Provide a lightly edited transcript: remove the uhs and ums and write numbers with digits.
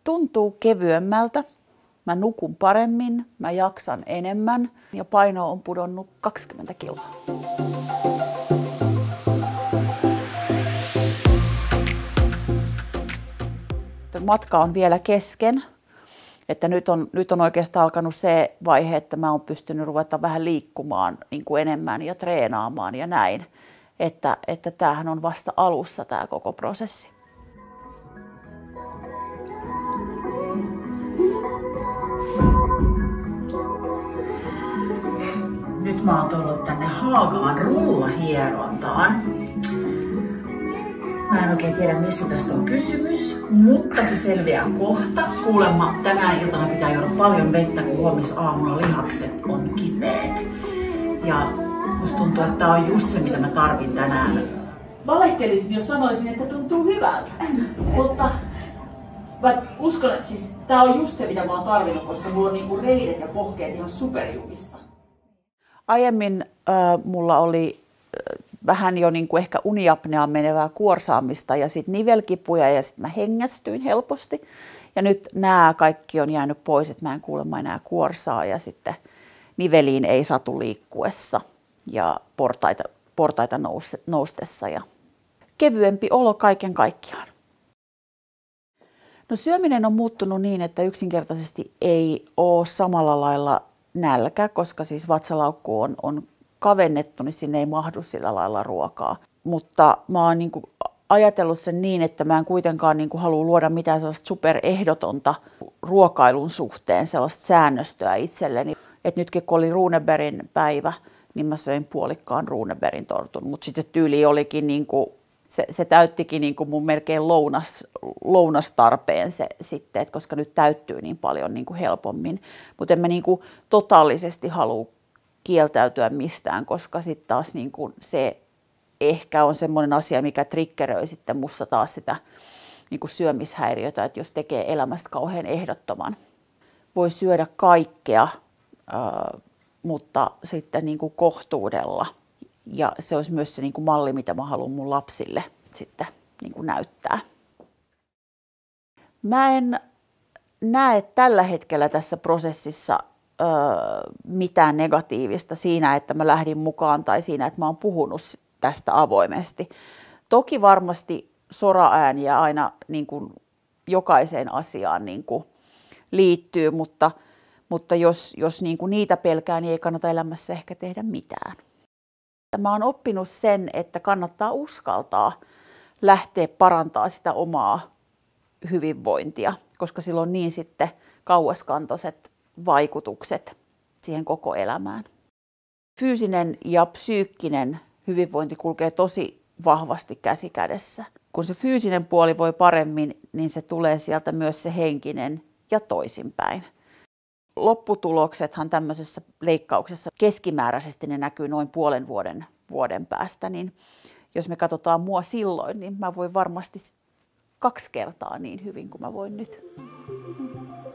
Tuntuu kevyemmältä, mä nukun paremmin, mä jaksan enemmän ja paino on pudonnut 20 kiloa. Matka on vielä kesken, että nyt on oikeastaan alkanut se vaihe, että mä oon pystynyt ruveta vähän liikkumaan niin kuin enemmän ja treenaamaan ja näin. Että tämähän on vasta alussa tämä koko prosessi. Nyt mä oon tullut tänne Haagaan rullahierontaan. Mä en oikein tiedä, missä tästä on kysymys, mutta se selviää kohta. Kuulemma tänään iltana pitää juoda paljon vettä, kun huomisaamulla lihakset on kipeät. Ja musta tuntuu, että tää on just se, mitä mä tarvin tänään. Valehtelisin, jos sanoisin, että tuntuu hyvältä. Mutta mä uskon, että siis tää on just se, mitä mä oon tarvinnut, koska mulla on niinku reidet ja pohkeet ihan superjumissa. Aiemmin mulla oli vähän jo niin kuin ehkä uniapneaan menevää kuorsaamista ja sitten nivelkipuja ja sitten mä hengästyin helposti. Ja nyt nämä kaikki on jäänyt pois, että mä en kuulemma enää kuorsaa ja sitten niveliin ei satu liikkuessa ja portaita noustessa ja kevyempi olo kaiken kaikkiaan. No syöminen on muuttunut niin, että yksinkertaisesti ei ole samalla lailla nälkä, koska siis vatsalaukku on kavennettu, niin sinne ei mahdu sillä lailla ruokaa. Mutta mä oon niin kuin ajatellut sen niin, että mä en kuitenkaan niin kuin halua luoda mitään sellaista superehdotonta ruokailun suhteen, sellaista säännöstöä itselleni. Et nytkin kun oli Runebergin päivä, niin mä söin puolikkaan Runebergin tortun, mutta sitten se tyyli olikin niin kuin, se täyttikin niin kuin mun melkein lounastarpeen se sitten, että koska nyt täyttyy niin paljon niin kuin helpommin. Mutta en mä niin kuin totaalisesti halua kieltäytyä mistään, koska sitten taas niin kuin se ehkä on semmoinen asia, mikä triggeröi sitten musta taas sitä niin kuin syömishäiriötä, että jos tekee elämästä kauhean ehdottoman. Voi syödä kaikkea, mutta sitten niin kuin kohtuudella. Ja se olisi myös se niin kuin malli, mitä mä haluan mun lapsille sitten niin kuin näyttää. Mä en näe tällä hetkellä tässä prosessissa mitään negatiivista siinä, että mä lähdin mukaan tai siinä, että mä oon puhunut tästä avoimesti. Toki varmasti soraääniä aina niin kuin jokaiseen asiaan niin kuin liittyy, mutta jos niin kuin niitä pelkää, niin ei kannata elämässä ehkä tehdä mitään. Mä oon oppinut sen, että kannattaa uskaltaa lähteä parantamaan sitä omaa hyvinvointia, koska sillä on niin sitten kauaskantoiset vaikutukset siihen koko elämään. Fyysinen ja psyykkinen hyvinvointi kulkee tosi vahvasti käsi kädessä. Kun se fyysinen puoli voi paremmin, niin se tulee sieltä myös se henkinen ja toisinpäin. Lopputuloksethan tämmöisessä leikkauksessa keskimääräisesti ne näkyy noin puolen vuoden päästä, niin jos me katsotaan mua silloin, niin mä voin varmasti 2 kertaa niin hyvin kuin mä voin nyt.